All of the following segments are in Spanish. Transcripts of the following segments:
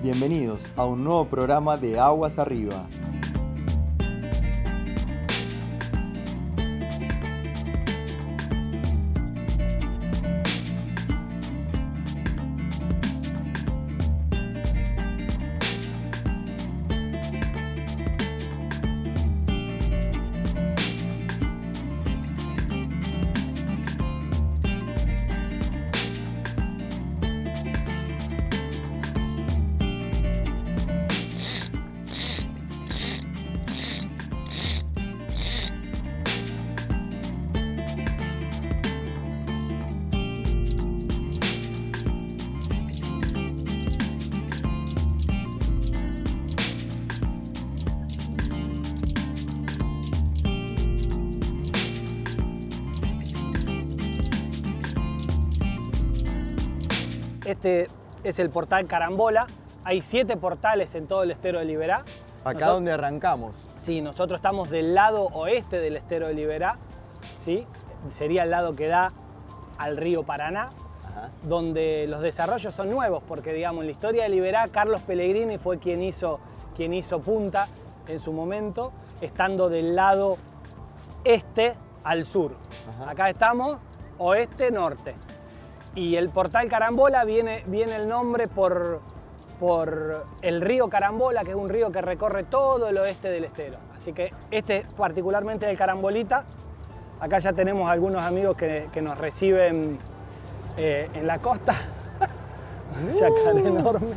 Bienvenidos a un nuevo programa de Aguas Arriba. Este es el portal Carambola. Hay 7 portales en todo el estero de Liberá. Acá donde arrancamos. Sí, nosotros estamos del lado oeste del estero de Liberá, ¿sí? Sería el lado que da al río Paraná, donde los desarrollos son nuevos, porque digamos, en la historia de Liberá, Carlos Pellegrini fue quien hizo punta en su momento, estando del lado este al sur. Acá estamos oeste-norte. Y el portal Carambola viene el nombre por el río Carambola, que es un río que recorre todo el oeste del estero. Así que este particularmente del Carambolita. Acá ya tenemos algunos amigos que nos reciben en la costa. Un chacal enorme.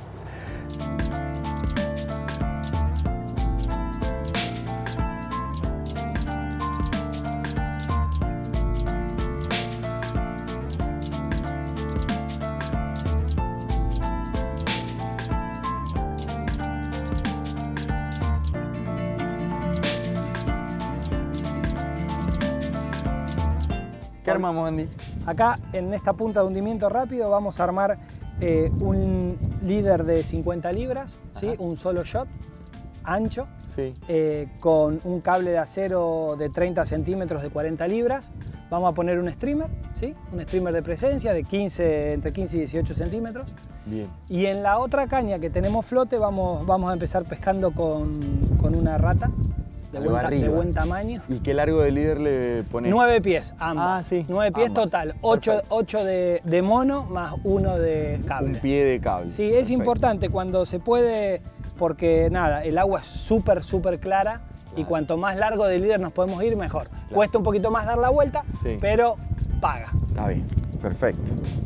¿Qué armamos, Andy? Acá, en esta punta de hundimiento rápido, vamos a armar un líder de 50 libras, ¿sí? Un solo shot, ancho, sí. Con un cable de acero de 30 centímetros de 40 libras. Vamos a poner un streamer, ¿sí? Un streamer de presencia de entre 15 y 18 centímetros. Bien. Y en la otra caña que tenemos flote vamos a empezar pescando con una rata. De buen tamaño. ¿Y qué largo de líder le pones? 9 pies, ambas. Ah, sí. 9 pies ambas. total. 8 de mono más 1 de cable. Un pie de cable. Sí, es importante cuando se puede, porque nada, el agua es súper clara. Y cuanto más largo de líder nos podemos ir, mejor. Claro. Cuesta un poquito más dar la vuelta, sí, pero paga. Está bien, perfecto.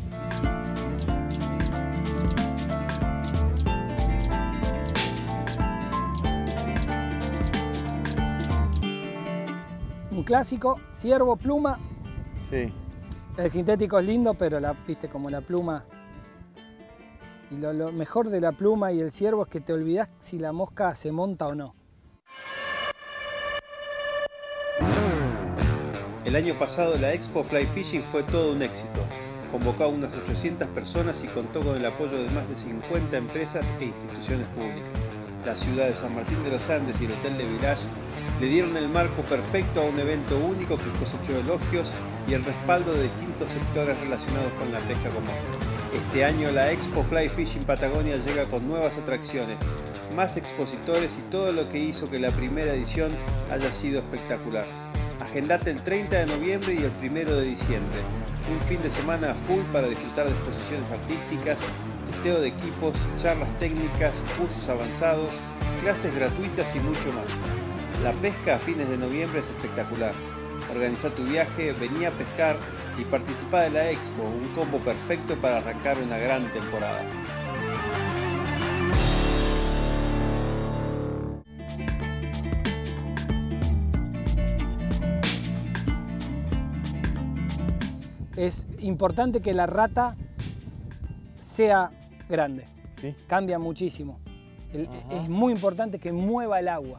Un clásico, ciervo, pluma. Sí. El sintético es lindo, pero viste como la pluma. Y lo mejor de la pluma y el ciervo es que te olvidás si la mosca se monta o no. El año pasado la Expo Fly Fishing fue todo un éxito. Convocó a unas 800 personas y contó con el apoyo de más de 50 empresas e instituciones públicas. La ciudad de San Martín de los Andes y el Hotel de Village le dieron el marco perfecto a un evento único que cosechó elogios y el respaldo de distintos sectores relacionados con la pesca común. Este año la Expo Fly Fishing Patagonia llega con nuevas atracciones, más expositores y todo lo que hizo que la primera edición haya sido espectacular. Agendate el 30 de noviembre y el 1 de diciembre. Un fin de semana full para disfrutar de exposiciones artísticas, testeo de equipos, charlas técnicas, cursos avanzados, clases gratuitas y mucho más. La pesca a fines de noviembre es espectacular. Organiza tu viaje, vení a pescar y participa de la Expo, un combo perfecto para arrancar una gran temporada. Es importante que la rata sea grande. ¿Sí? Cambia muchísimo. Es muy importante que mueva el agua.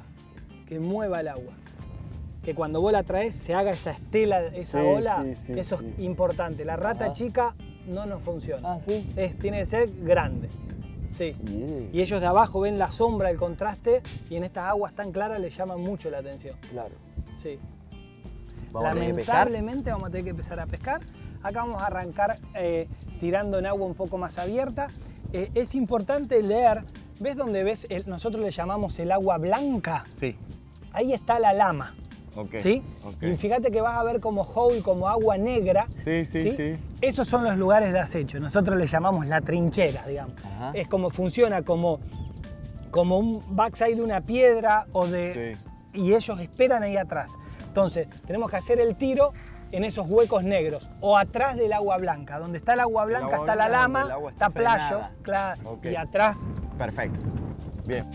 Que cuando vos la traes se haga esa estela, esa ola. Eso es importante. La rata chica no nos funciona. Ah, ¿sí? Tiene que ser grande. Sí. Y ellos de abajo ven la sombra, el contraste, y en estas aguas tan claras les llama mucho la atención. Claro. Sí. Lamentablemente vamos a tener que empezar a pescar. Acá vamos a arrancar tirando en agua un poco más abierta. Es importante leer ¿Ves donde ves, nosotros le llamamos el agua blanca? Sí. Ahí está la lama. Ok. ¿Sí? Ok. Y fíjate que vas a ver como hole, como agua negra. Sí, sí, sí. Esos son los lugares de acecho. Nosotros le llamamos la trinchera, digamos. Ajá. Es como funciona como un backside de una piedra o de... Sí. Y ellos esperan ahí atrás. Entonces, tenemos que hacer el tiro en esos huecos negros o atrás del agua blanca. Donde está el agua blanca está la lama, está playo, claro, Ok. y atrás... Perfecto. Bien.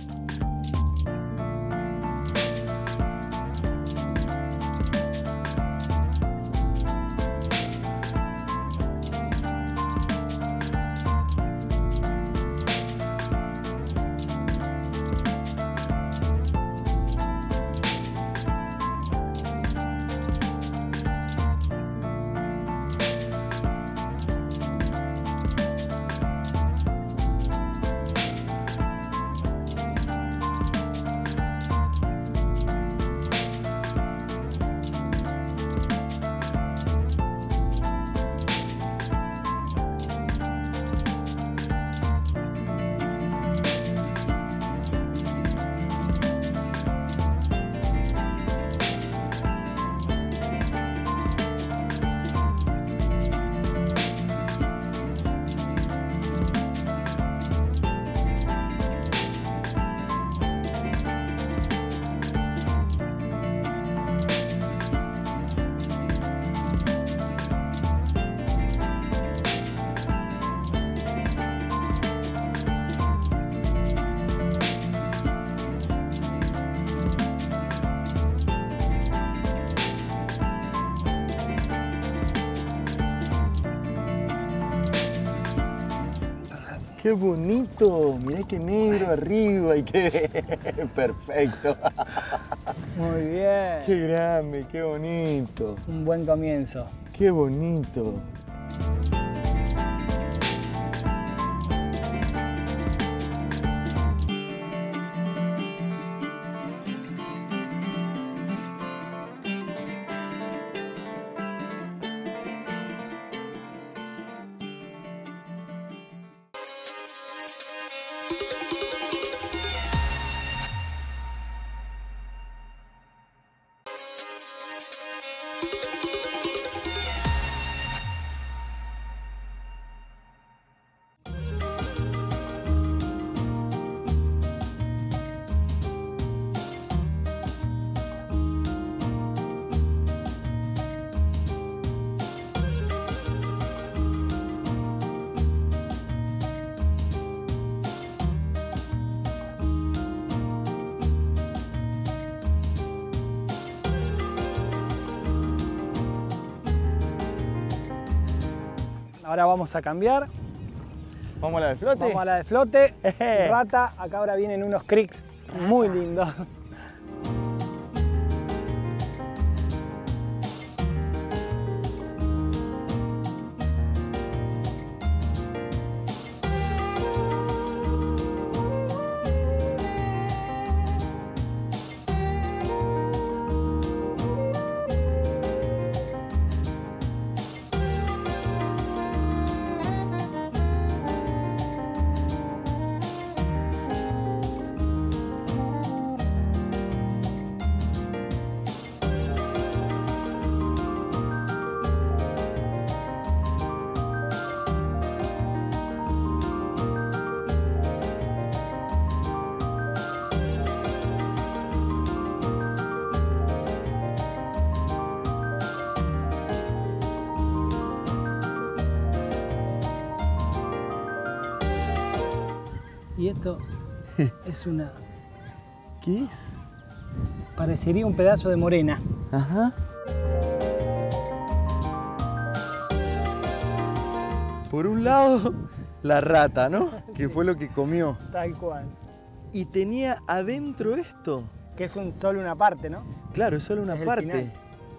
Qué bonito, mirá qué negro arriba y qué perfecto. Muy bien. Qué grande, qué bonito. Un buen comienzo. Qué bonito. Ahora vamos a cambiar. ¿Vamos a la de flote? Vamos a la de flote. Rata, acá ahora vienen unos creeks muy lindos. Y esto es una... ¿Qué es? Parecería un pedazo de morena. Ajá. Por un lado, la rata, ¿no? Que Sí. fue lo que comió. Tal cual. Y tenía adentro esto. Que es solo una parte, ¿no? Claro, es solo una Es el parte. final.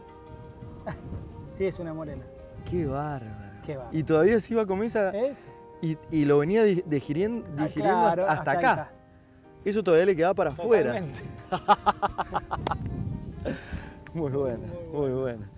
Sí, es una morena. Qué bárbaro. Qué bárbaro. Y todavía se iba a comer esa... ¿Es? Y lo venía digiriendo claro, hasta acá. acá. Eso todavía le quedaba para afuera. Totalmente. Muy buena, muy buena.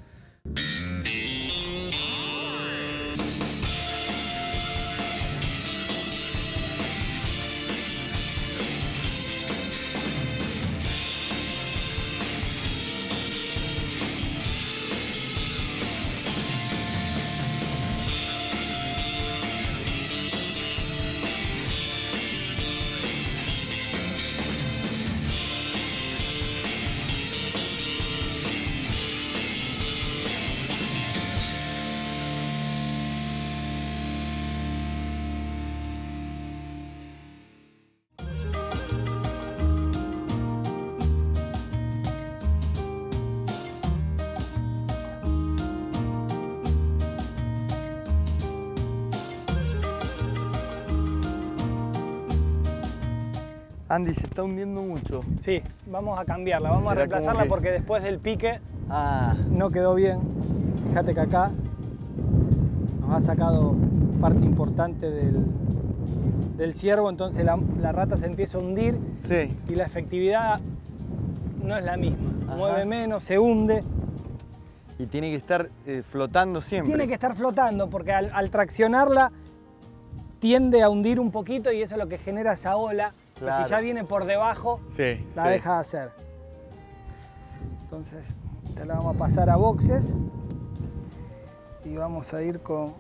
Andy, se está hundiendo mucho. Sí, vamos a cambiarla, vamos a ¿Será reemplazarla como que- porque después del pique Ah, no quedó bien. Fíjate que acá nos ha sacado parte importante del ciervo, entonces la rata se empieza a hundir sí. y la efectividad no es la misma. Ajá. Mueve menos, se hunde. Y tiene que estar flotando siempre. Tiene que estar flotando porque al traccionarla tiende a hundir un poquito y eso es lo que genera esa ola. Que Claro. si ya viene por debajo, Sí, la sí. deja de hacer. Entonces, te la vamos a pasar a boxes y vamos a ir con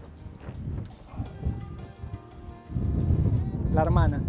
la hermana.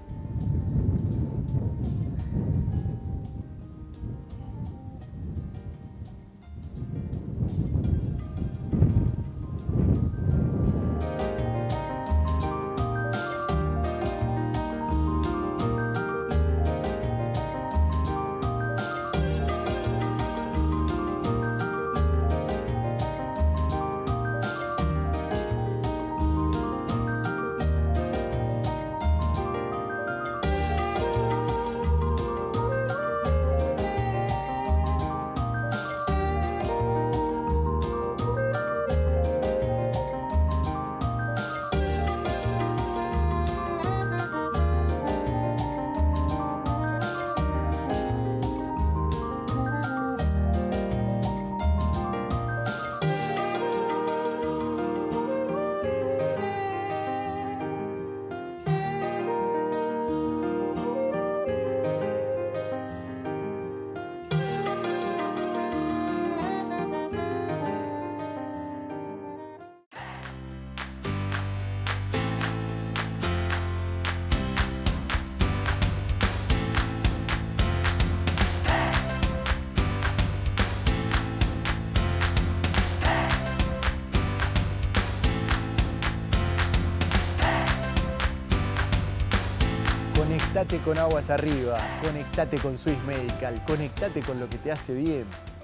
Conectate con Aguas Arriba, conectate con Swiss Medical, conectate con lo que te hace bien.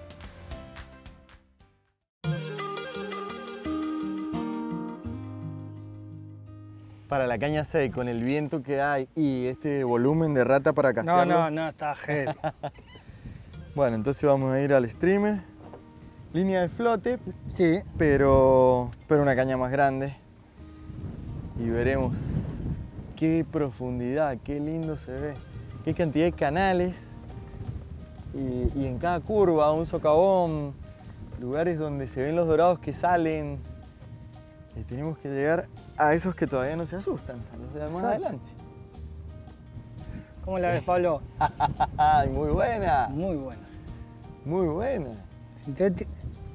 Para la caña 6, con el viento que hay y este volumen de rata para castearlo. No, está heavy. Bueno, entonces vamos a ir al streamer. Línea de flote, Sí, pero una caña más grande. Y veremos qué profundidad, qué lindo se ve. Qué cantidad de canales. Y en cada curva un socavón. Lugares donde se ven los dorados que salen. Y tenemos que llegar a esos que todavía no se asustan, a los de más Exacto. adelante. ¿cómo la ves, Pablo? ¡Ay, muy buena! Muy buena. Muy buena. Sintética.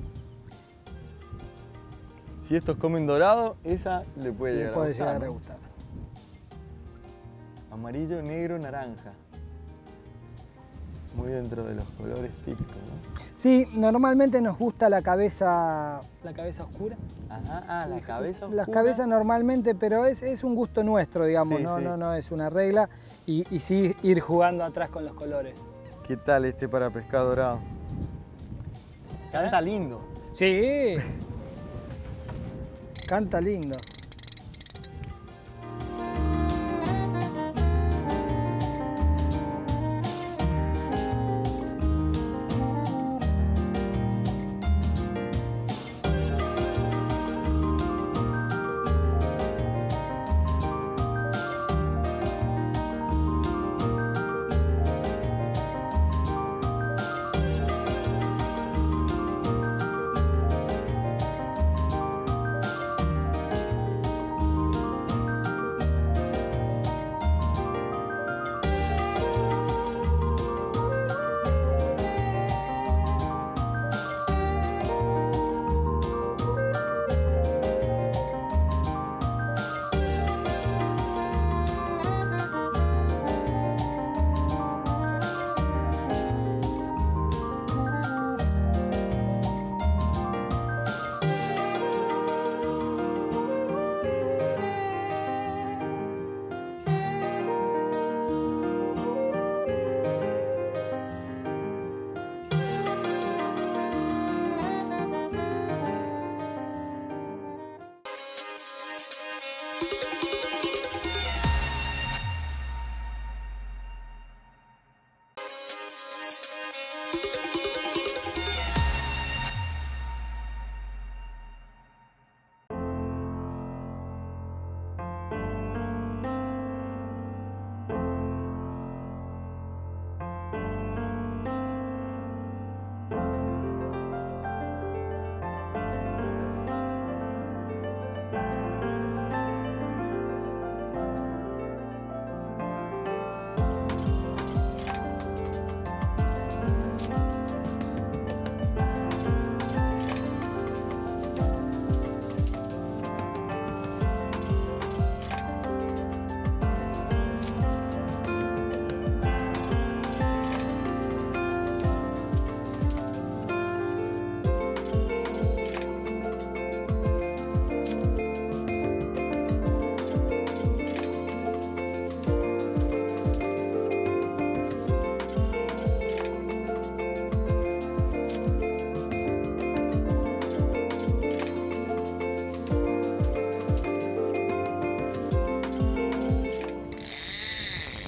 Si estos comen dorado, esa le puede Le llegar puede a gustar. llegar a ¿no? gustar. Amarillo, negro, naranja. Muy dentro de los colores típicos, ¿no? Sí, normalmente nos gusta la cabeza oscura. Ajá, la cabeza oscura. Las cabezas normalmente, pero es un gusto nuestro, digamos, Sí, no, sí. no es una regla. Y sí ir jugando atrás con los colores. ¿Qué tal este para pescado dorado? Canta lindo. Sí. Canta lindo.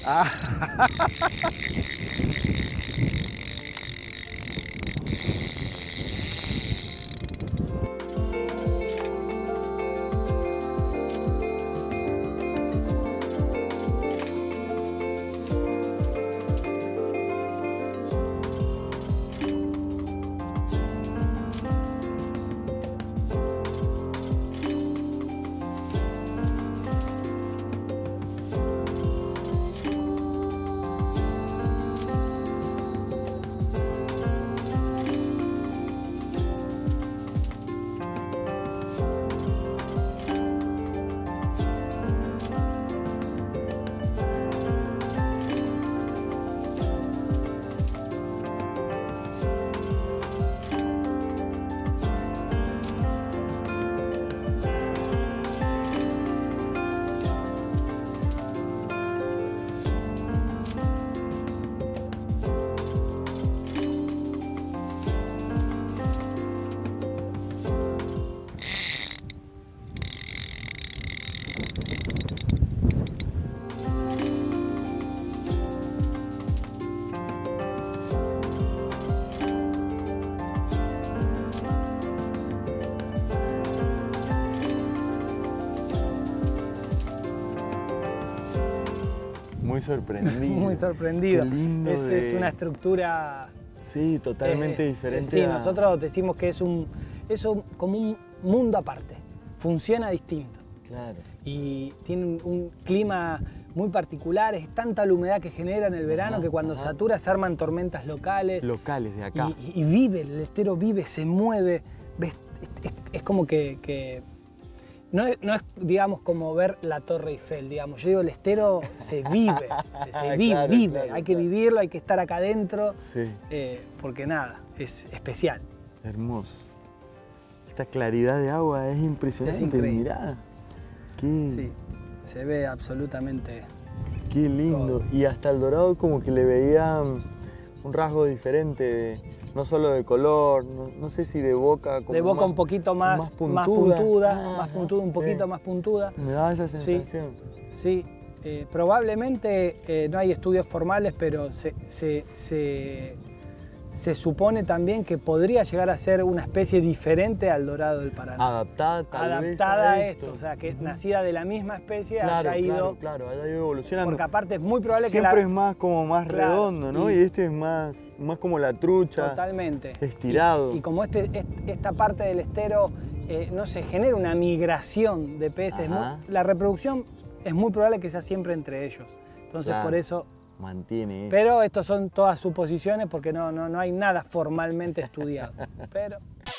Ah. Muy sorprendido. Muy sorprendido. Qué lindo Es una estructura... Sí, totalmente diferente. Sí, nosotros decimos que es como un mundo aparte. Funciona distinto. Claro. Y tiene un clima muy particular, es tanta la humedad que genera en el verano que cuando satura se arman tormentas locales. Locales de acá. Y vive, el estero vive, se mueve. ¿Ves? Es como que no es, digamos, como ver la Torre Eiffel, digamos. Yo digo, el estero se vive, se vive, Claro, vive. claro, Hay que vivirlo, hay que estar acá adentro, Sí. porque nada, es especial. Hermoso. Esta claridad de agua es impresionante. Es increíble. Mirá. Qué, Sí, se ve absolutamente... qué lindo. todo. Y hasta el dorado como que le veía un rasgo diferente, no solo de color, no sé si de boca. Como De boca más, un poquito más puntuda, un poquito más puntuda. Me daba esa sensación. Sí, probablemente no hay estudios formales, pero se supone también que podría llegar a ser una especie diferente al dorado del Paraná. Adaptada tal vez Adaptada a esto, o sea, que nacida de la misma especie haya ido... Claro, haya ido evolucionando. Porque aparte es muy probable Siempre que es más como más Claro, redondo, ¿no? Y este es más como la trucha. Totalmente. Estirado. Y como esta parte del estero no se genera una migración de peces, la reproducción es muy probable que sea siempre entre ellos. Entonces Claro. por eso... Mantiene eso. Pero estos son todas suposiciones porque no hay nada formalmente estudiado. Pero...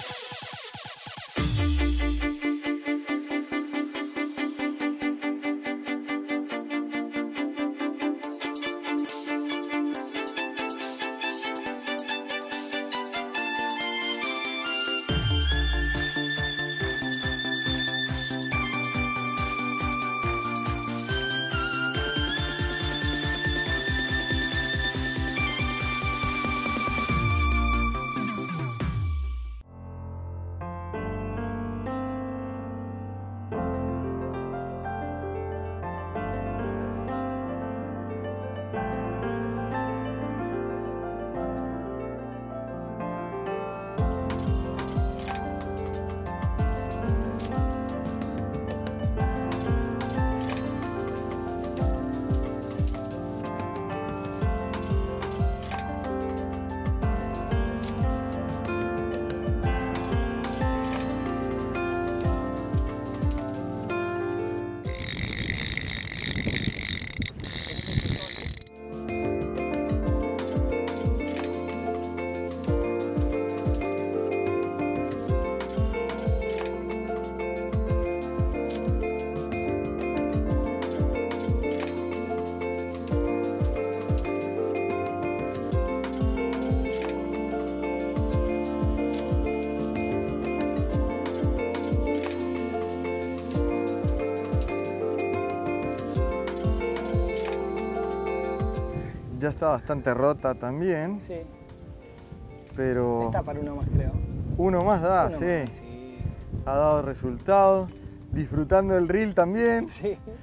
Ya está bastante rota también, Sí, pero está para uno más, creo. uno más da, Uno sí. más, sí. Ha dado resultado. Disfrutando del reel también, Sí.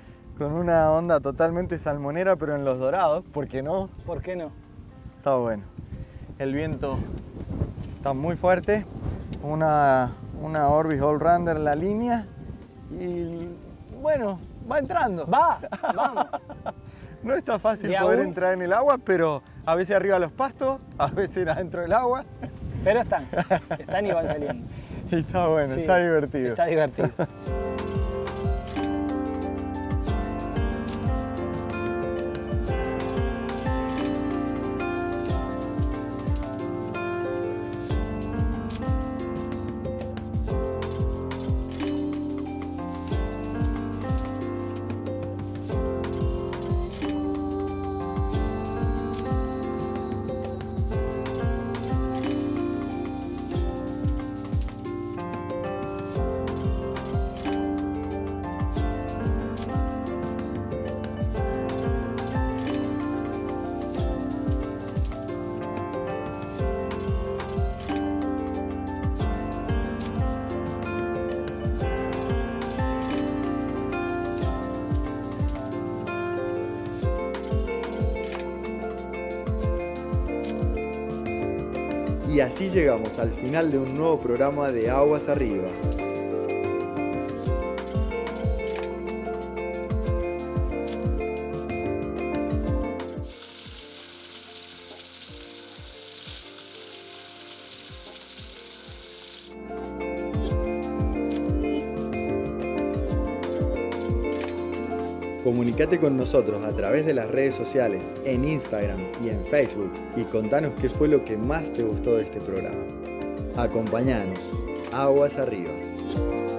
con una onda totalmente salmonera, pero en los dorados, ¿por qué no? ¿Por qué no? Está bueno. El viento está muy fuerte, una Orbis Allrounder la línea y bueno, va entrando. Vamos. No está fácil poder entrar en el agua, pero a veces arriba los pastos, a veces adentro del agua. Pero están y van saliendo. Y está bueno, sí, está divertido. Está divertido. Y así llegamos al final de un nuevo programa de Aguas Arriba. Comunicate con nosotros a través de las redes sociales, en Instagram y en Facebook, y contanos qué fue lo que más te gustó de este programa. Acompáñanos, Aguas Arriba.